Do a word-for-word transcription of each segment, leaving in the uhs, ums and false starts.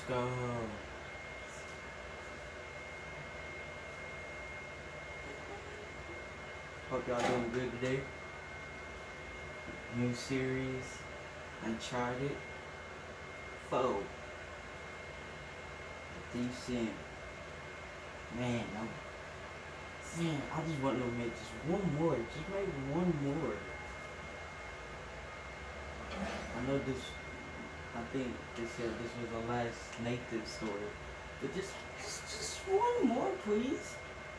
go. Hope y'all doing good today. New series, Uncharted. Foe. Thief Sin. Man, I'm, man, I just want to make just one more. Just make one more. I know this. I think they said this was the last Nathan story, but just, just, just one more, please.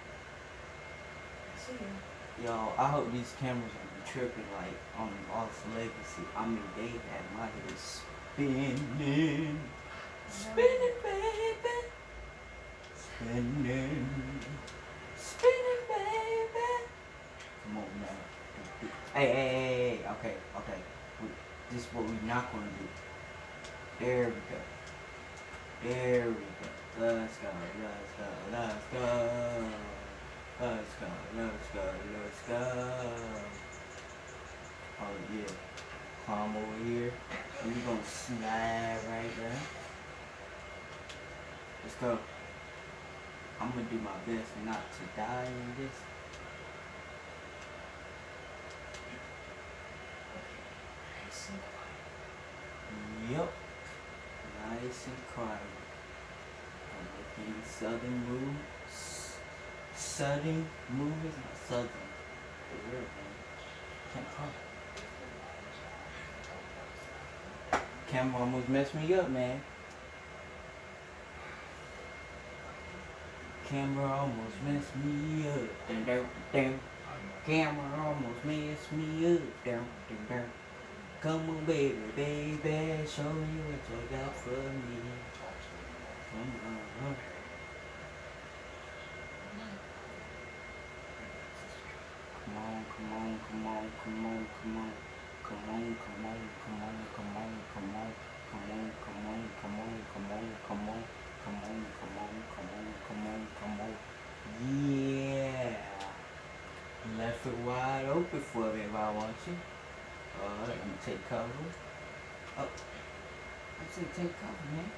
Yo, I hope these cameras are tripping like on Lost Legacy. I mean, they had my head spinning, spinning, baby, spinning, spinning, baby. Come on now. Hey, hey, hey, hey. Okay, okay. This is what we're not gonna do. There we go. There we go. Let's go, let's go, let's go. Let's go, let's go, let's go. Oh yeah. Climb over here. And we're gonna slide right there. Let's go. I'm gonna do my best not to die in this. Yep. Nice and quiet. I'm looking southern move. Southern movies, not southern. They're weird, man. Can't talk. Camera almost messed me up, man. Camera almost messed me up. Dun, dun, dun. Camera almost messed me up. Dun, dun, dun. Come on, baby, baby, show me what you got for me. Come on. Come on, come on, come on, come on, come on, come on, come on, come on, come on, come on, come on, come on, come on, come on, come on, come on, come on, come on, come on, come on. Yeah. Left it wide open for me if I want you. Alright, let me take cover. Oh. I said take cover, man.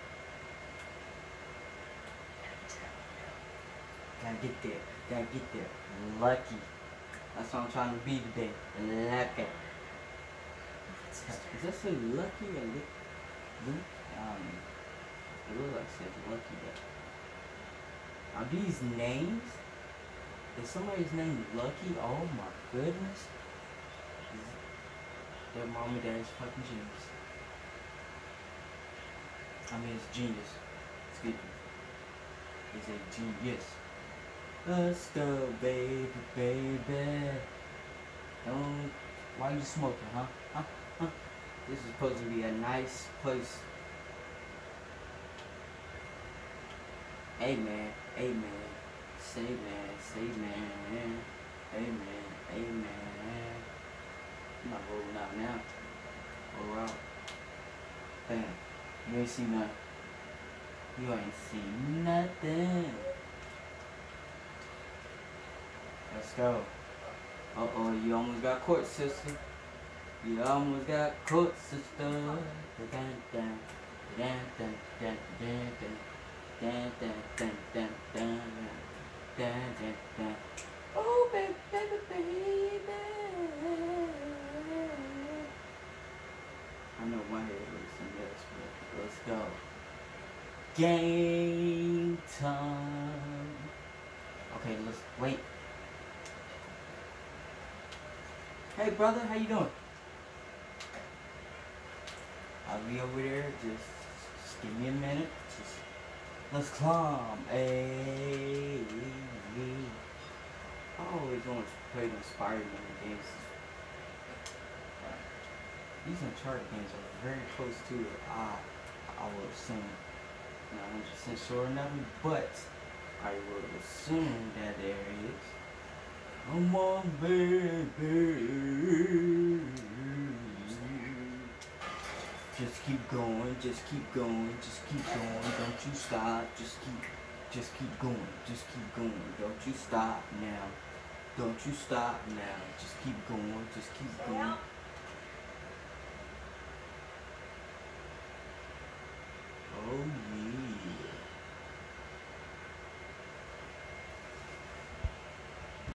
Gotta get there. Gotta get there. Lucky. That's what I'm trying to be today. Lucky. Is that say lucky or lucky? Um, it looks like it says lucky there. Are these names? Is somebody's name Lucky? Oh my goodness. Their mom and dad is fucking genius. I mean, it's genius. Excuse me. It's a genius. Let's go, baby, baby. Don't. Why are you smoking, huh? Huh? Huh? This is supposed to be a nice place. Amen. Amen. Say man. Say man. Amen. Amen. I'm not rolling out now. Roll out. Bam. You ain't see nothing. You ain't see nothing. Let's go. Uh oh, you almost got caught, sister. You almost got caught, sister. Dun dun dun dun dun dun dun dun dun dun dun dun dun dun dun. Oh baby, baby, baby. I know my head hurts some else, but let's go. Game time. Okay, let's wait. Hey brother, how you doing? I'll be over there. Just, just give me a minute. Just let's climb. Hey, I always want to play the Spider-Man games. These Uncharted games are very close to it. I, I will assume. Not one hundred percent sure on that one, but I will assume that there is. Come on, baby. Just keep going, just keep going, just keep going. Don't you stop. Just keep, just keep going, just keep going. Don't you stop now. Don't you stop now. Just keep going, just keep going.